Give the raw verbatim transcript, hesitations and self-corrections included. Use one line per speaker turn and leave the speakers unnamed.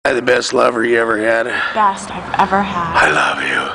The best lover you ever had.
Best I've ever had.
I love you.